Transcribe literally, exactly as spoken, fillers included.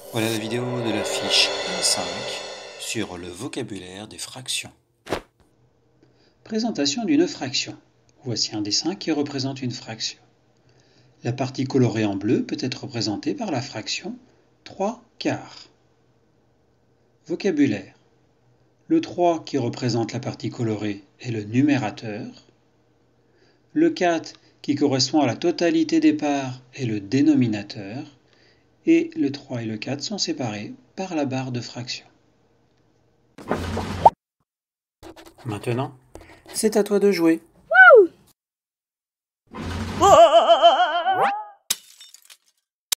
Voilà la vidéo de la fiche N cinq sur le vocabulaire des fractions. Présentation d'une fraction. Voici un dessin qui représente une fraction. La partie colorée en bleu peut être représentée par la fraction trois quarts. Vocabulaire. Le trois qui représente la partie colorée est le numérateur. Le quatre qui correspond à la totalité des parts est le dénominateur. Et le trois et le quatre sont séparés par la barre de fraction. Maintenant, c'est à toi de jouer.